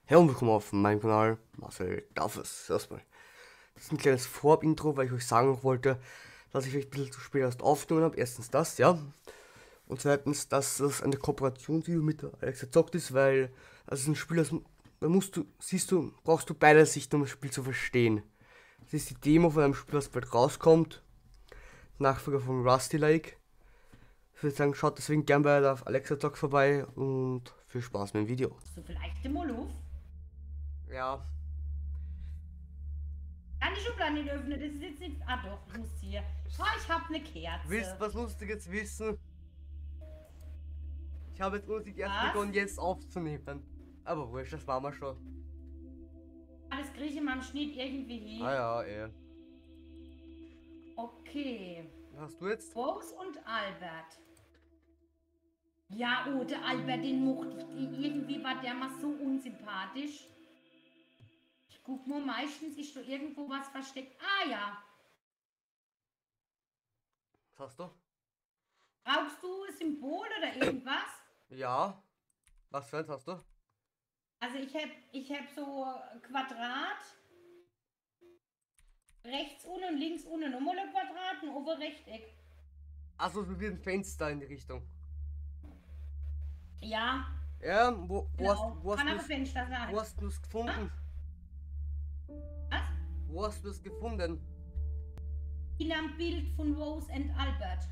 Hey und willkommen auf meinem Kanal Marcel Daffes. Erstmal. Das ist ein kleines Vorab-Intro, weil ich euch sagen wollte, dass ich euch ein bisschen zu spät erst aufgenommen habe. Erstens das, ja. Und zweitens, dass das eine Kooperationsvideo mit der Alexa zockt ist, weil es ist ein Spiel, da brauchst du beide Sichten, um das Spiel zu verstehen. Das ist die Demo von einem Spiel, das bald rauskommt. Nachfolger von Rusty Lake. Ich würde sagen, schaut deswegen gern bei der Alexa Talk vorbei und viel Spaß mit dem Video. So vielleicht den Molof. Ja, Kann die Schublade nicht öffnen, das ist jetzt nicht. Ah doch, ich muss hier. Oh, ich habe eine Kerze. was Lustiges wissen? Ich habe jetzt Musik erst Was? begonnen, jetzt aufzunehmen. Aber wurscht, das war mal schon. Alles kriege ich in meinem Schnitt irgendwie Ah hin. ja, eh. Okay. Was hast du jetzt? Rose und Albert. Ja, oh, der Albert, den mochte ich. Irgendwie war der mal so unsympathisch. Ich guck mal, meistens ist da irgendwo was versteckt. Ah ja. Was hast du? Brauchst du ein Symbol oder irgendwas? Ja. Was für eins hast du? Also ich hab so Quadrat. Rechts unten und links unten nochmal ein Quadrat, ein oben Rechteck. Achso, so wie ein Fenster in die Richtung. Ja, Ja, genau. Kann aber Fenster sein. wo hast du es Ah, gefunden? was? Wo hast du es gefunden? In einem Bild von Rose and Albert.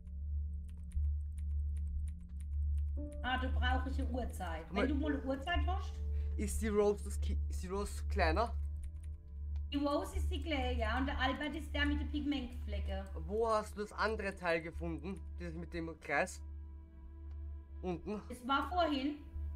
Ah, du brauchst eine Uhrzeit. Guck Wenn mal, du mal eine Uhrzeit hast, ist die Rose kleiner? die Rose ist die Kleine, ja, und der Albert ist der mit den Pigmentflecken. Wo hast du das andere Teil gefunden? Das mit dem Kreis? Unten? Es war vorhin,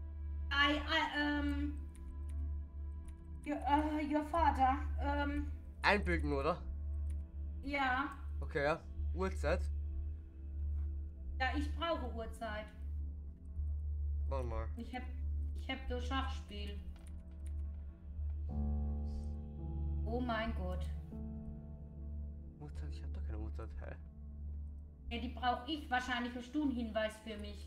ihr Vater, Einbilden, oder? ja, Okay, ja. Uhrzeit. ja, ich brauche Uhrzeit. Warte mal. Ich hab das Schachspiel. Oh mein Gott. Uhrzeit? Ich hab doch keine Uhrzeit. Hä? Ja, die brauche ich. Wahrscheinlich hast du einen Hinweis für mich.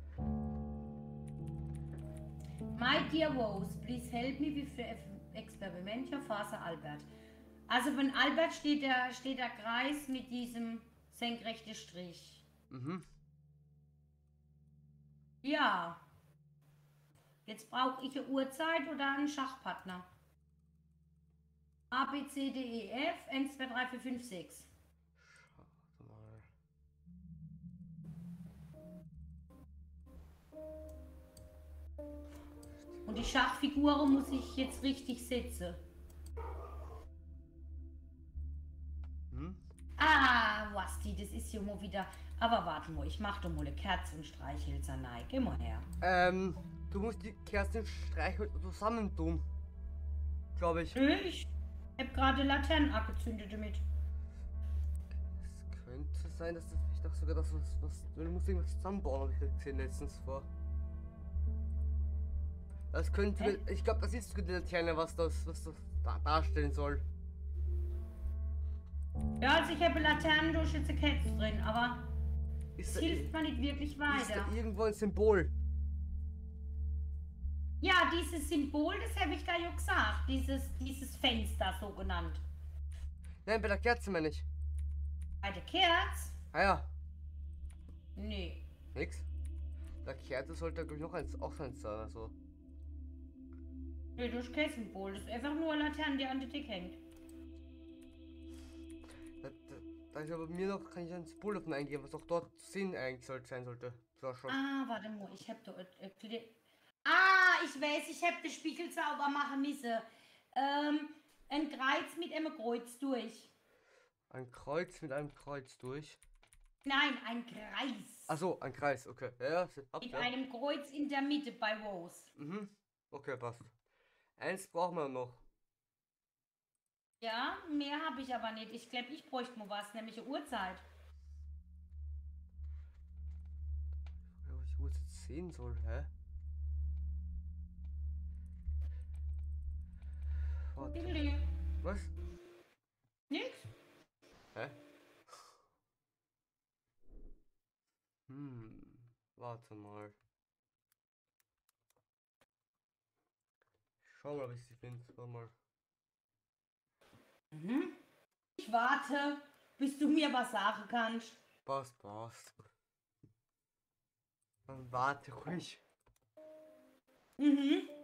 My dear Rose, please help me with the experiment your father Albert. Also von Albert steht der Kreis mit diesem senkrechten Strich. Mhm. Ja, jetzt brauche ich eine Uhrzeit oder einen Schachpartner. A, B, C, D, E, F, 1, 2, 3, 4, 5, 6. Warte mal. Und die Schachfiguren muss ich jetzt richtig setzen. Hm? Ah, Wasti, das ist ja mal wieder. Aber warte mal, ich mach doch mal eine Kerze und Streichhölzer rein. Geh mal her. Du musst die Kerstin-Streichhölzer zusammentun. Glaube ich. Ich hab gerade Laternen angezündet damit. Es könnte sein, dass das. Ich dachte sogar, dass du musst irgendwas zusammenbauen, habe ich gesehen letztens vor. Das könnte. Hä? Ich glaube, das ist sogar die Laterne, was das darstellen soll. Ja, also ich habe Laternen durch jetzt Kerze drin, aber Ist es da, hilft mir nicht wirklich ist da weiter. irgendwo ein Symbol? Ja, dieses Symbol, das habe ich da ja gesagt. Dieses Fenster so genannt. Nein, bei der Kerze meine ich. Bei der Kerze? Ah ja, Nee. nix. Der Kerze sollte, glaube ich, noch eins, auch eins sein. Also. Nee, durch kein Symbol. Das ist einfach nur eine Laterne, die an der Decke hängt. Da ist aber bei mir noch, kann ich ein Symbol davon eingeben, was auch dort zu sehen eigentlich sein sollte. So schon. Ah, warte mal, ich habe da Ah, ich weiß, ich habe den Spiegel sauber machen müssen. Ein Kreuz mit einem Kreuz durch. Ein Kreuz mit einem Kreuz durch. Nein, ein Kreis. Achso, ein Kreis, okay. Ja, ja, habt Mit ja. einem Kreuz in der Mitte bei Rose. Mhm. Okay, passt. Eins brauchen wir noch. Ja, mehr habe ich aber nicht. Ich glaube, ich bräuchte mal was, nämlich eine Uhrzeit. Ja, was ich wo es jetzt sehen soll, hä? Warte. Diddly. Was? Nix? Hä? Warte mal. Schau mal, ob ich sie finde. Warte mal. Mhm. Ich warte, bis du mir was sagen kannst. Passt, passt. Dann warte ruhig. Mhm.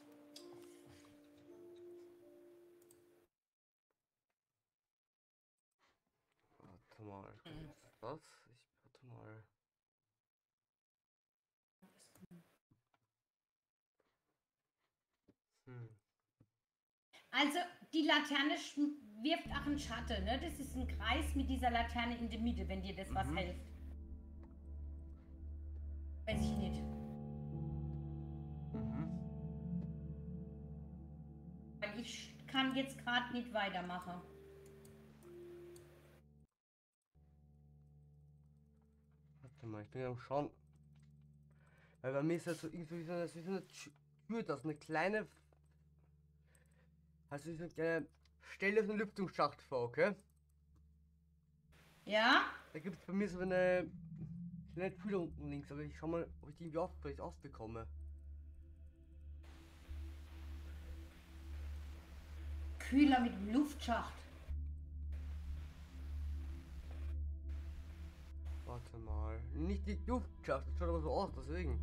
Warte mal. Was? Warte mal. Hm. Also die Laterne wirft auch einen Schatten, ne? Das ist ein Kreis mit dieser Laterne in der Mitte, wenn dir das was Mhm. hilft. Weiß ich nicht. Mhm. Weil ich kann jetzt gerade nicht weitermachen. Warte mal, ich bin am Schauen. Weil bei mir ist das so irgendwie wie so eine Tür, das eine kleine. Also wie so eine kleine Stelle auf einem Lüftungsschacht vor, okay? Ja? Da gibt es bei mir so eine kleine Tür unten links, aber ich schau mal, ob ich die irgendwie vielleicht aufbekomme. Kühler mit dem Luftschacht. Warte mal. Nicht die Luftschacht, das schaut aber so aus, deswegen.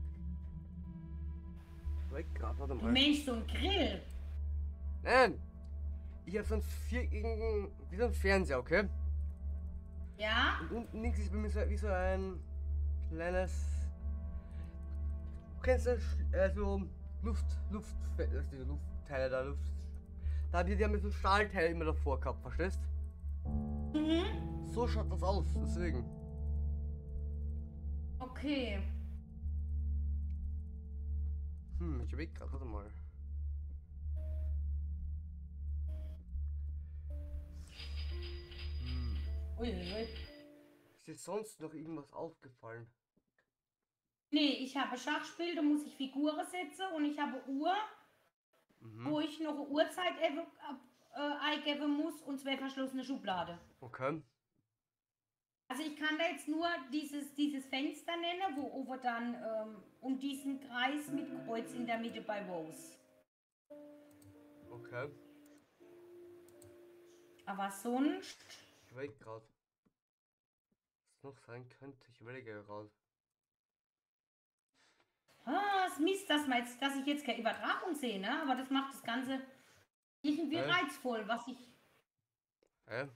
Weg grad, warte Du mal. Mensch, so ein Grill. Nein! Ich habe so einen viereckigen, wie so ein Fernseher, okay? Ja? Und unten links ist bei mir so, wie so ein kleines. Du kennst das, so also diese Luftteile da, Luft. Die haben so Stahlteile immer davor gehabt, verstehst? Mhm. So schaut das aus, deswegen. Okay. Ich überleg grad, warte mal. Uiuiui. Ist dir sonst noch irgendwas aufgefallen? Nee, ich habe Schachspiel, da muss ich Figuren setzen und ich habe Uhr, Mhm. wo ich noch eine Uhrzeit eingeben muss und zwei verschlossene Schubladen. Okay. Also ich kann da jetzt nur dieses Fenster nennen, wo oben dann und diesen Kreis mit Kreuz in der Mitte bei Rose. Okay. Aber sonst, Ich überleg grad. Was noch sein könnte, ich überlege gerade. es Mist, dass ich jetzt keine Übertragung sehe, ne? Aber das macht das Ganze irgendwie Hä? reizvoll, was ich. Hä?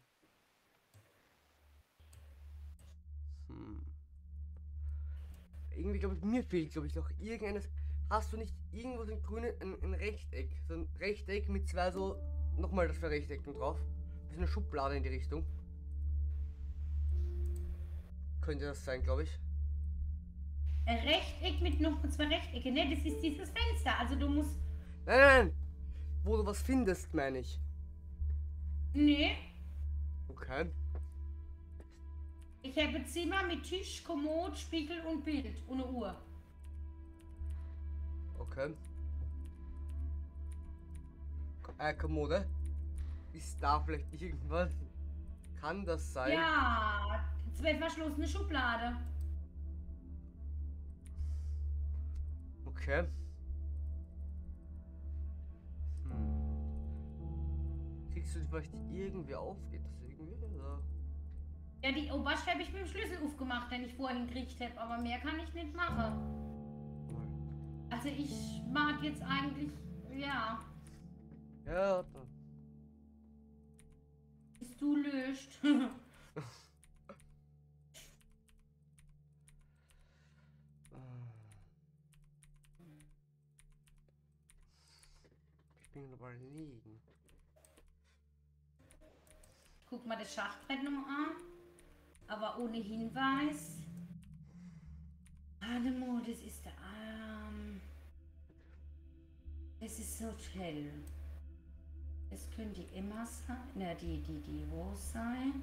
Hm. Irgendwie, glaube ich, mir fehlt, glaube ich, noch irgendeines. Hast du nicht irgendwo so ein grünes, ein Rechteck? So ein Rechteck mit zwei so, nochmal das für Rechtecken drauf? Wie so eine Schublade in die Richtung. Könnte das sein, glaube ich. Ein Rechteck mit noch zwei Rechtecke, ne? Das ist dieses Fenster. Also du musst. Nein, nein, nein! Wo du was findest, meine ich. Nee, Okay. ich habe Zimmer mit Tisch, Kommod, Spiegel und Bild und eine Uhr. Okay. Kommode. Ist da vielleicht irgendwas? Kann das sein? Ja, zwei verschlossene Schublade. Okay. Kriegst du die vielleicht irgendwie auf? Geht das irgendwie? Oder? Ja, die Oberste habe ich mit dem Schlüssel aufgemacht, den ich vorhin gekriegt habe, aber mehr kann ich nicht machen. Also ich mag jetzt eigentlich, ja, Ja, dann. bist du löscht. Ich bin überlegen. Guck mal das Schachbrett noch an, aber ohne Hinweis. Anemo, das ist der Arm. Das ist so toll. Das könnte die Emma sein, ne, die Rose sein.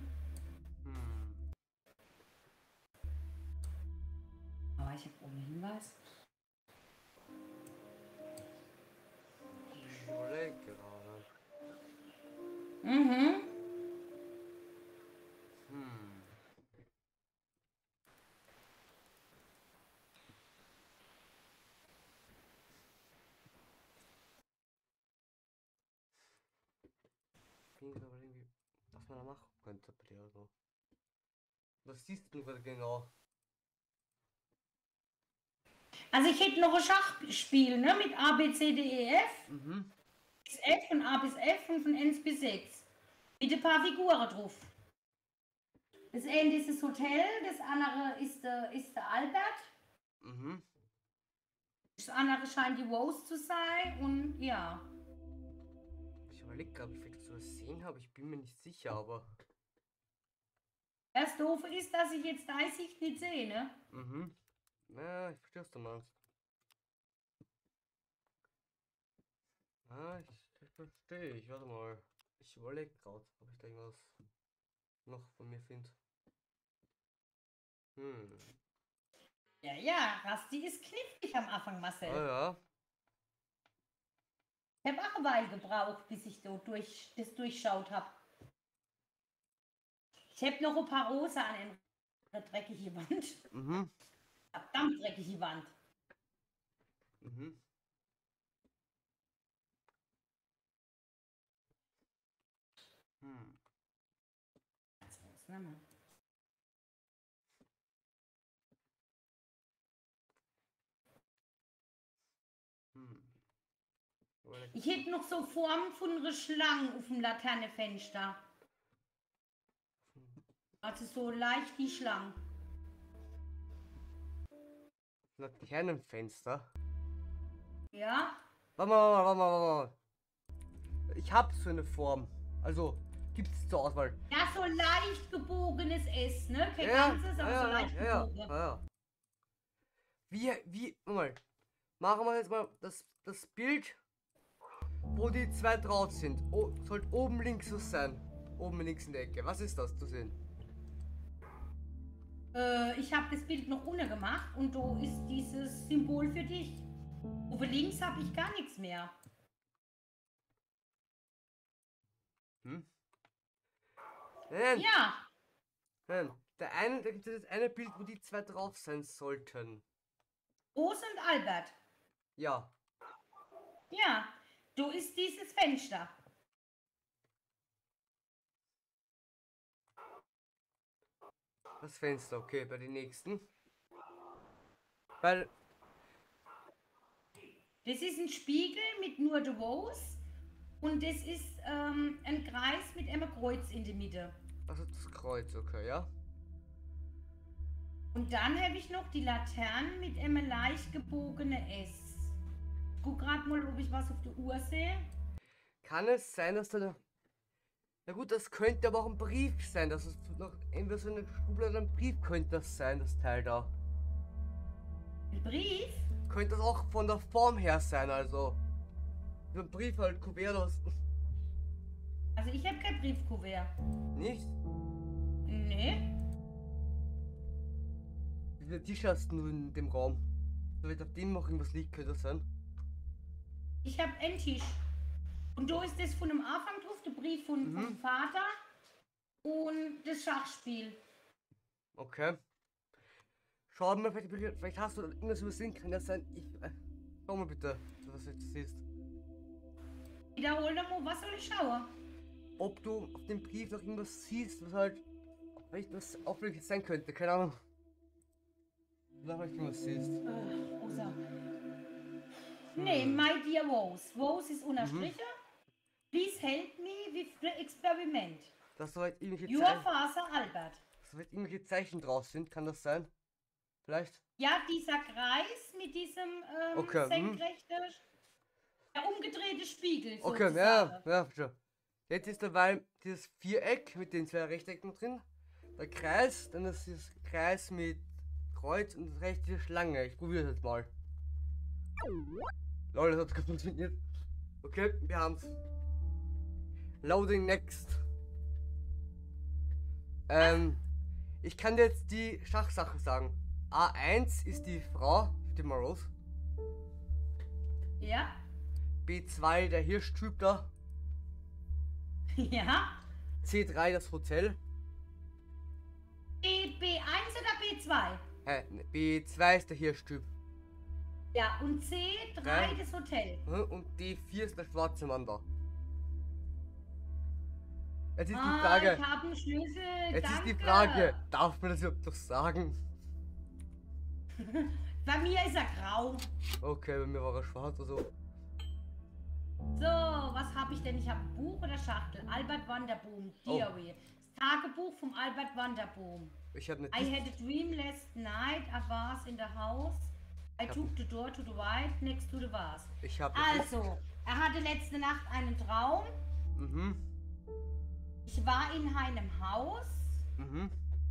Aber ich habe ohne Hinweis. Ich überlege gerade. Mhm. aber irgendwie, was man da machen könnte bei dir so. Was siehst du gerade genau? Also ich hätte noch ein Schachspiel, ne, mit A, B, C, D, E, F. Mhm. Bis F, von A bis F und von N bis 6. Mit ein paar Figuren drauf. Das eine ist das Hotel, das andere ist der Albert. Mhm. Das andere scheint die Rose zu sein und ja. Ich überlege gerade, ob ich vielleicht sowas gesehen habe. Ich bin mir nicht sicher, aber. Das Doofe ist, dass ich jetzt deine Sicht nicht sehe, ne? Mhm. Ja, ich verstehe, was du meinst. Ah, ich verstehe. Ich warte mal. Ich überlege gerade, ob ich da irgendwas noch von mir finde. Hm. Ja, ja, Rasti ist knifflig am Anfang, Marcel. Ah ja. Ich habe auch eine Weile gebraucht, bis ich so das durchschaut habe. Ich habe noch ein paar Rosa an der dreckigen Wand. Mhm. Verdammt dreckige Wand. Mhm. Hm. Ganz groß, ne, Mann? Hm. Überleg Ich grad. hätte noch so Formen von einer Schlange auf dem Laternenfenster. Hm. Also so leicht die Schlange. Laternenfenster. Ja? Warte mal. Ich hab so eine Form. Also, gibt's zur Auswahl. Ja, so leicht gebogenes S, ne? Kein Ja, ganzes, aber so leicht gebogen. ja. Nochmal. Machen wir jetzt mal das Bild, wo die zwei drauf sind. Sollte oben links so sein. Oben links in der Ecke. Was ist das zu sehen? Ich habe das Bild noch ohne gemacht und da ist dieses Symbol für dich. Oben links habe ich gar nichts mehr. Hm? Nein, Ja, nein. Da gibt es das eine Bild, wo die zwei drauf sein sollten. Rose und Albert. Ja. Ja, da ist dieses Fenster. Das Fenster, okay, bei den nächsten. Weil, Das ist ein Spiegel mit nur der Rose und das ist ein Kreis mit einem Kreuz in der Mitte. also das Kreuz, okay, ja. Und dann habe ich noch die Laternen mit einem leicht gebogenen S. Ich guck gerade mal, ob ich was auf der Uhr sehe. Kann es sein, dass da. Na gut, das könnte aber auch ein Brief sein. Das ist noch entweder so eine Schublade, ein Brief könnte das sein, das Teil da. Ein Brief? Könnte das auch von der Form her sein, also. So ein Brief halt, Kuvertus. Also ich habe kein Briefkuvert. Nicht? Nee. Wie viele Tische hast du in dem Raum? Vielleicht auf dem noch irgendwas liegt, könnte das sein. Ich habe einen Tisch. Und da ist das von dem Anfang drauf, der Brief vom Vater und das Schachspiel. Okay. Schau mal, vielleicht hast du irgendwas übersehen, kann das sein? Schau mal bitte, was du jetzt siehst. Wiederhol doch mal, was soll ich schauen? Ob du auf dem Brief noch irgendwas siehst, was halt vielleicht was Auffälliges sein könnte, keine Ahnung. Sag mal, was siehst. Rosa. Nee, my dear Rose. Rose ist unterstrichen. Please help me with the experiment. Dass da halt irgendwelche Your Father Albert. dass da halt irgendwelche Zeichen drauf sind, kann das sein? Vielleicht? Ja, dieser Kreis mit diesem Okay, senkrechten, der umgedrehte Spiegel. Okay, ja, schon. Jetzt ist dabei dieses Viereck mit den zwei Rechtecken drin. Der Kreis, dann ist dieses Kreis mit Kreuz und das rechte Schlange. Ich probiere das jetzt mal. Lol, das hat gut funktioniert. Okay, wir haben's. Loading next. Ich kann dir jetzt die Schachsache sagen. A1 ist die Frau, die mal los. Ja. B2 der Hirschtyp da. Ja. C3 das Hotel. B1 oder B2? B2 ist der Hirschtyp. Ja, und C3 das Hotel. Und D4 ist der schwarze Mann da. Jetzt ist die Ah, ich Frage. habe einen Schlüssel, Jetzt ist die danke. Frage. Darf man das überhaupt noch sagen? Bei mir ist er grau. Okay, bei mir war er schwarz oder so. So, was habe ich denn? Ich habe ein Buch oder Schachtel. Albert Wanderboom, Oh. Diary. Das Tagebuch vom Albert Wanderboom. Ich habe eine I had a dream last night. I was in the house. I took the door to the right next to the vase. Ich habe Also, er hatte letzte Nacht einen Traum. Mhm. Ich war in einem Haus. Mhm.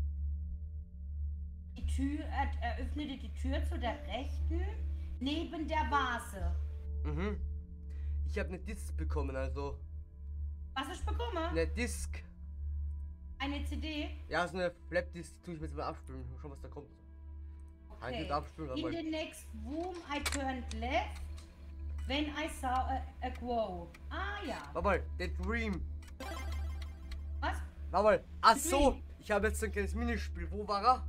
Die Tür, er öffnete die Tür zu der rechten, neben der Vase. Mhm. Ich habe eine Disc bekommen, also. Was ich bekomme? Eine Disc. Eine CD. Ja, so eine Flap-Disc, die tue ich mir jetzt mal abspielen. Schon was da kommt. Kann ich Okay. jetzt abspielen, In aber. the next room I turned left when I saw a crow. Ah ja. Warte mal, The Dream. Was? Warte mal. Ach The so, Dream. ich habe jetzt so ein kleines Minispiel. Wo war er?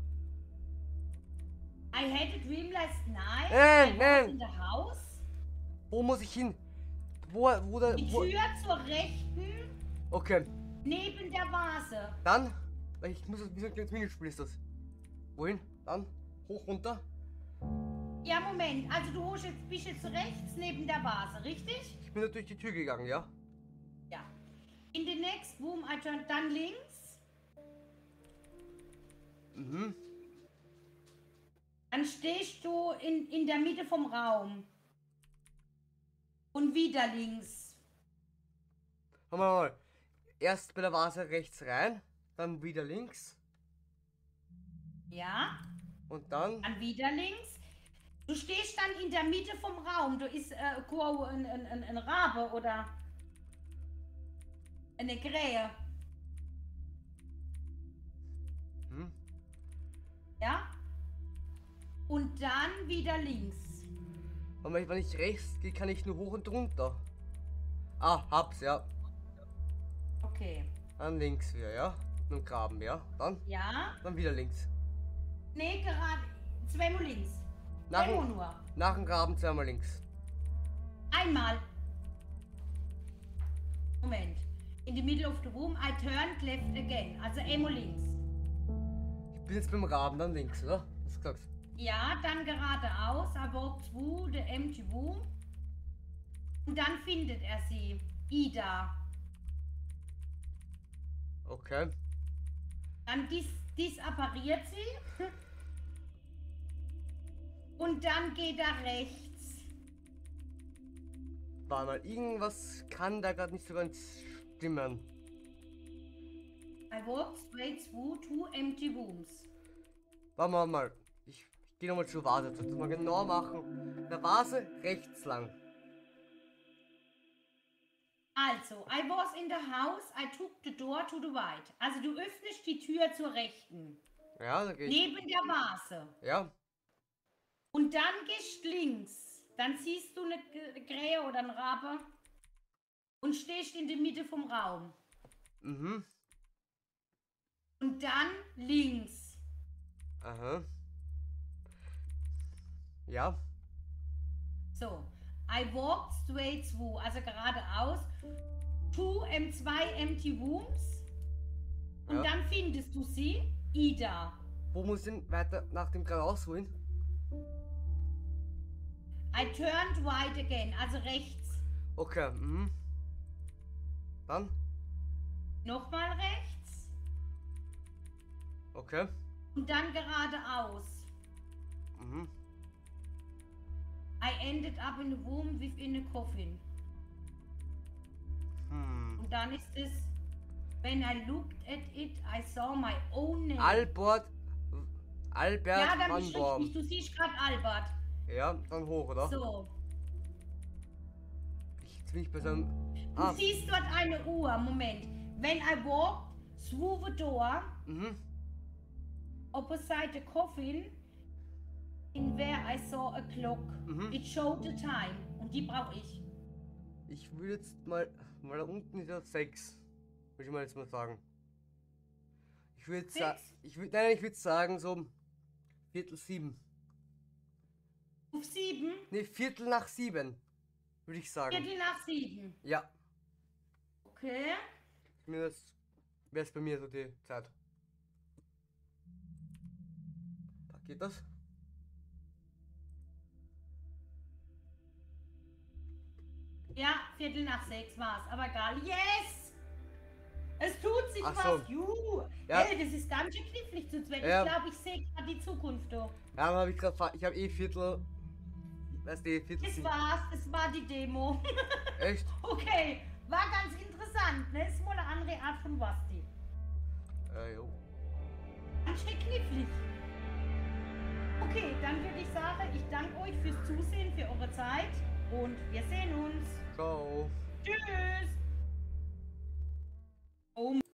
I had a dream last night. Nein, I was nein. in the house. Wo muss ich hin? Wo da. Die Wo? Tür zur rechten, Okay, neben der Vase. dann. Ich muss das wie so ein kleines Minispiel ist das. Wohin? Dann? Hoch, runter? Ja, Moment. Also du bist jetzt rechts neben der Vase, richtig? Ich bin da durch die Tür gegangen, ja? Ja. In the next room I turned dann links. Mhm. Dann stehst du in der Mitte vom Raum. Und wieder links. Mal. Erst bei der Vase rechts rein, dann wieder links Ja. und dann. Dann wieder links. Du stehst dann in der Mitte vom Raum. Du ist ein Rabe oder eine Krähe. Hm? Ja. Und dann wieder links. Aber wenn ich rechts gehe, kann ich nur hoch und runter. Ah, hab's, ja. Okay. Dann links wieder, ja? Mit dem Graben, ja? Ja. Dann wieder links. Nee, gerade. Zweimal links. Nach Zweimal dem, nur. nach dem Graben zweimal links. Einmal. Moment. In the middle of the room, I turned left again. Also einmal links. Ich bin jetzt beim Graben, dann links, oder? Was du gesagt? Ja, dann geradeaus. I walked through the empty room. Und dann findet er sie. Ida. Okay. Dann disappariert sie. Und dann geht er rechts. Warte mal, irgendwas kann da gerade nicht so ganz stimmen. I walked straight through two empty rooms. Warte mal. Ich gehe nochmal zur Vase. Das mal genau machen. Der Vase rechts lang. Also, I was in the house, I took the door to the right. Also du öffnest die Tür zur rechten. Ja, da gehe ich. Neben der Vase. Ja. Und dann gehst du links. Dann siehst du eine Krähe oder einen Rabe. Und stehst in der Mitte vom Raum. Mhm. Und dann links. Aha. Ja. So. I walked straight through, also geradeaus, zwei empty rooms. Und Ja. dann findest du sie, Ida. Wo muss ich denn weiter nach dem geradeaus wohin? I turned right again, also rechts. Okay, mhm. Dann? Nochmal rechts. Okay. Und dann geradeaus. Mhm. I ended up in a room within a coffin. Und dann ist es, when I looked at it, I saw my own name. Albert Ja, dann van bist du Born. richtig. Du siehst gerade Albert. Ja, dann hoch, oder? So. Jetzt bin ich bei so einem. Du siehst dort eine Uhr. Moment. When I walked through the door, Mhm. opposite the coffin, in where I saw a clock. Mhm. It showed the time. Und die brauche ich. Ich würde jetzt mal da unten ist ja 6. Würde ich mal jetzt mal sagen. Ich würde sagen. Sechs? Ich würde sagen so Viertel 7. Auf 7, Ne, Viertel nach 7. Würde ich sagen. Viertel nach 7. Ja. Okay. Mir das Wer ist bei mir so die Zeit? Da geht das. Ja, 5:45 war's, aber egal. Yes! Es tut sich Ach was. so. Juhu. Ja. Hey, das ist ganz schön knifflig zu zweit. Ja. Ich glaube, ich sehe gerade die Zukunft da. Ja, aber habe ich gerade, ich habe eh Viertel. Weißt du, Viertel. Das war's, das war die Demo. Echt? Okay, war ganz interessant, ne? Ist mal eine andere Art von Basti. Jo. Ganz schön knifflig. Okay, dann würde ich sagen, ich danke euch fürs Zusehen, für eure Zeit und wir sehen uns. Ciao. Tschüss. Oh